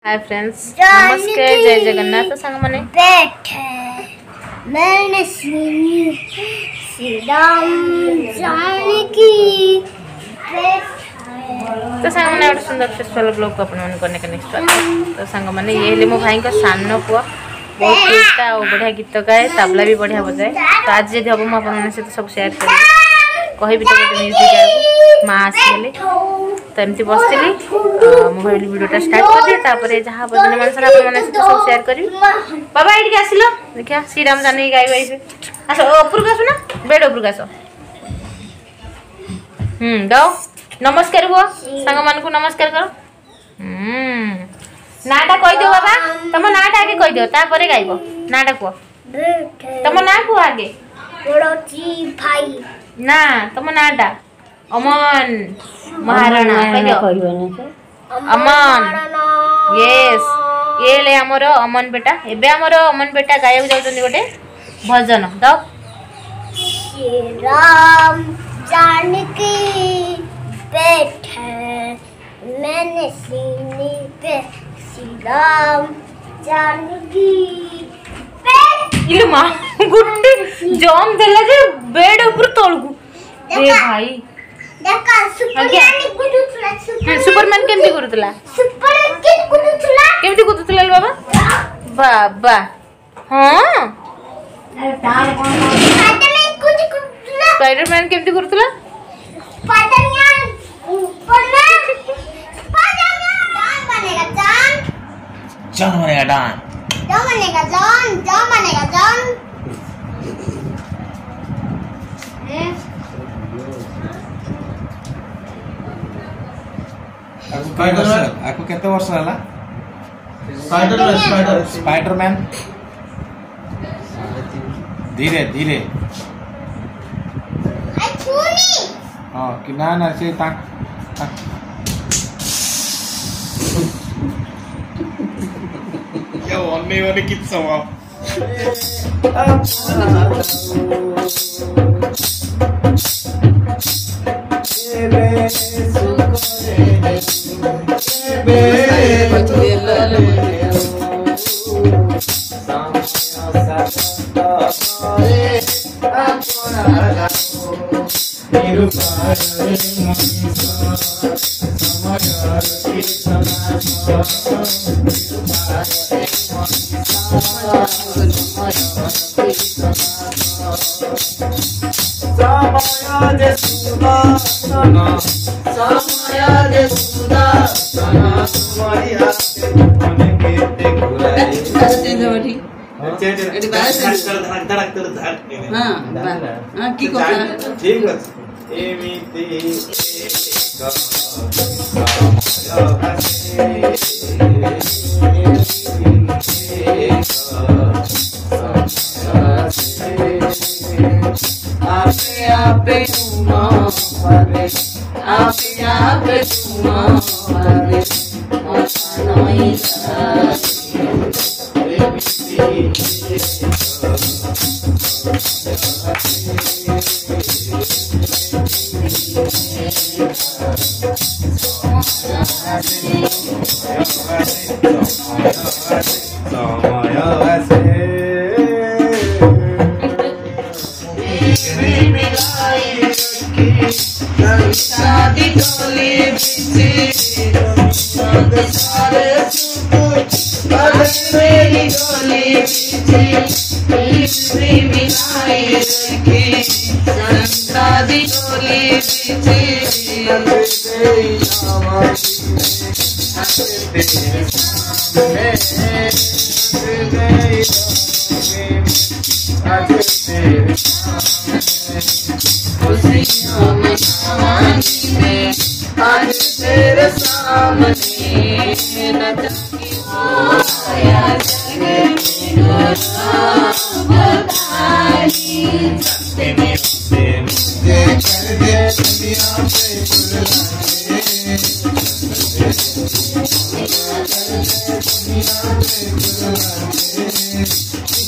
Hi friends, नमस्कार, जय जगन्नाथ। तो सांग माने मैंने सुनी श्री राम जानकी तो सांग माने और सुंदर सक्सेसफुल ब्लॉग को अपन मन करने का नेक्स्ट बात। तो सांग माने ये ले मो भाई का सानो पुआ बहुत टेस्टा और बढ़िया गीत गाए, तबला भी बढ़िया बजाए। तो आज जे हम अपन मन से तो सब शेयर कर कहि भी तो म्यूजिक गाए मां आसीले तो एमती बसली मो भाई वीडियोटा स्टार्ट कर दिए। तापर जहाँ भजन मान सर अपन मन से सब शेयर करी। बाबा एठी आसिलो देखिया श्री राम जानकी गाई गाई आस ऊपर का सुना बेड ऊपर का सो गाओ नमस्कार हुआ सांग मान को नमस्कार करो। नाटा कहि दियो बाबा, तम नाटा आगे कहि दियो तापर गाइबो। नाटा को तम ना को आगे बड़ोची भाई ना तम नाटा अमन महाराणा कहि दियो अमन। यस ये ले हमर अमन बेटा एबे हमर अमन बेटा गायक जाउछन गोटे भजन गाओ। श्री राम जानकी बैठे मैंने सीने पे श्री राम जानकी इलो मां गुट्टी जॉम देला जे बेड ऊपर तळगु ए भाई देखा सुपरमैन केमती करूतला केमती करूतला बाबा बाबा हां स्पाइडरमैन केमती करूतला जॉन बनेगा डॉन जॉन बनेगा जॉन आपको केते वर्ष होला स्पाइडरमैन धीरे धीरे हाँ कि ना से क्या only kids sama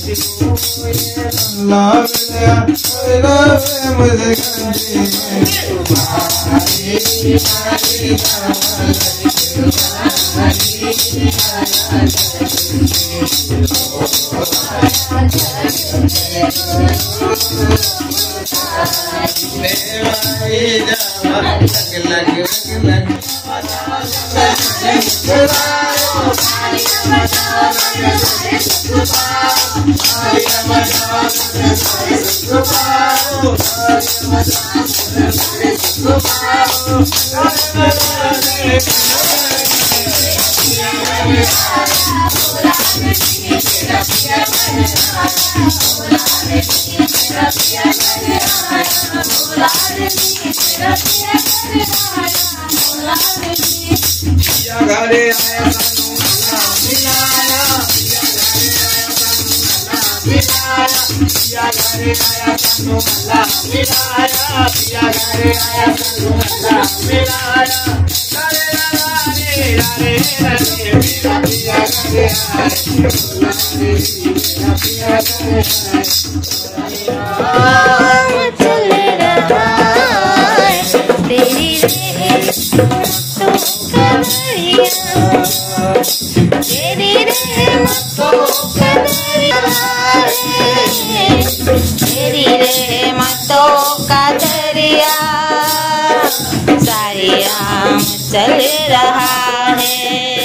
चल रहा है,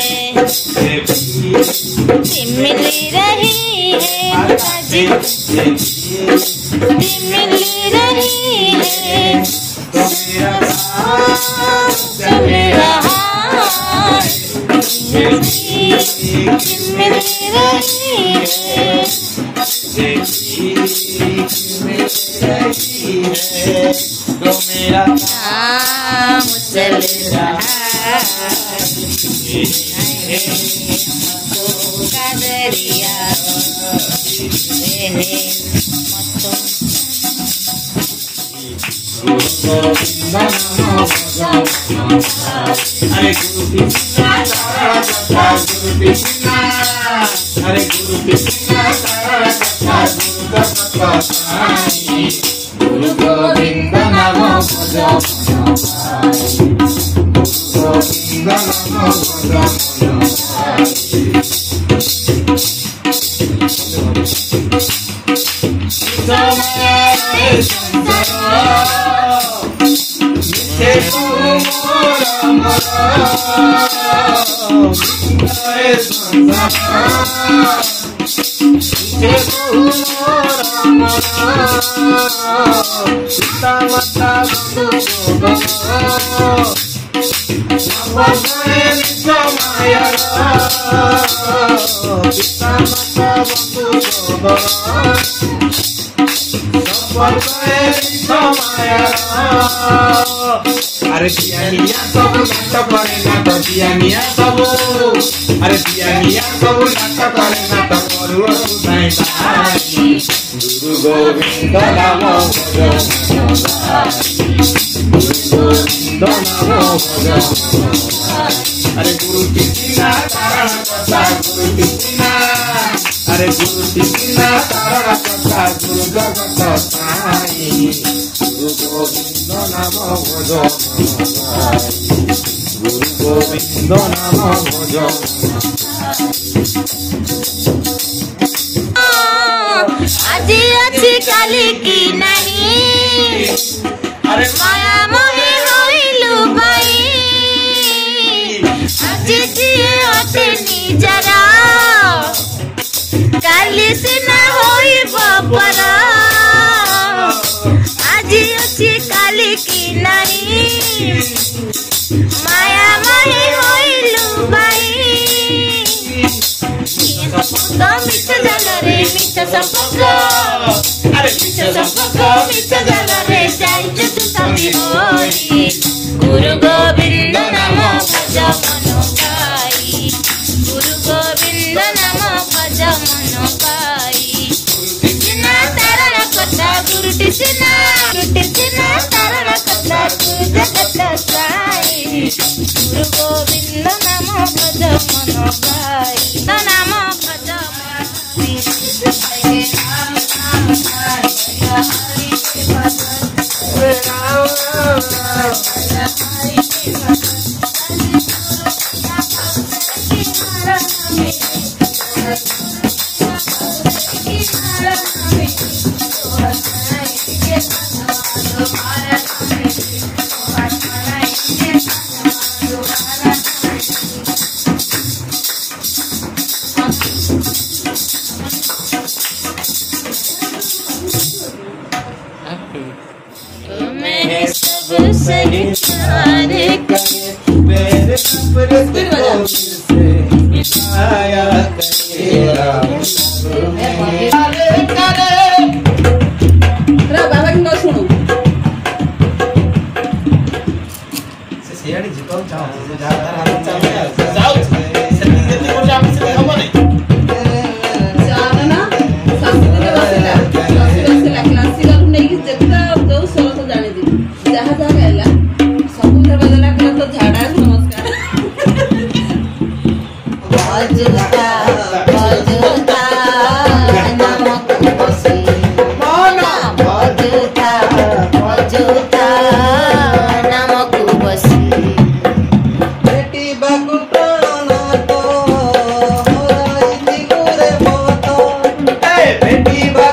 मिल रही है, मिल रही है, चल रहा मिल रही है, तो मेरा काम चल रहा का दरिया अरे गुरु कृष्णा अरे गुरु कृष्णा गुरु गोविंद नमो भजो गोविंद नमो अरे दियानिया सब नाटक करे नाटक दियानिया सब अरे दियानिया सब नाटक करे नाटक करू सुधाई गुरु गोविंद नमो भजो गुरु गोविंद नमो भजो अरे गुरु कृष्णा तारण कथा गुरु कृष्णा अरे गुरु कृष्णा तारण कथा गुरु जगत साई गुरु गोविंद नमो भजो गुरु गोविंद नमो भजो आज अच्छी काली की नहीं अरे माया मोहे होइलु भाई आज जिए होते निजरा काली से ना होई बापरा आज अच्छी काली की नहीं माया मोहे होइलु भाई तो मिठा जाला रे मिठा संपर्क अरे मिठा जाला रे जाइते तू तभी होई गुरु गोविंद नमो भज मनो गाई गुरु गोविंद नमो भज मनो गाई कृष्णा तारण कथा गुरु कृष्णा तारण कथा गुरु जगत साई गुरु गोविंद नमो भज मनो गाई नमो भज ଅଯୋଥା ନାମକୁ ବସି ଅଯୋଥା ନାମକୁ ବସି भेटिबाकु प्राणनाथ हराइथिलु रे मत भेटिबा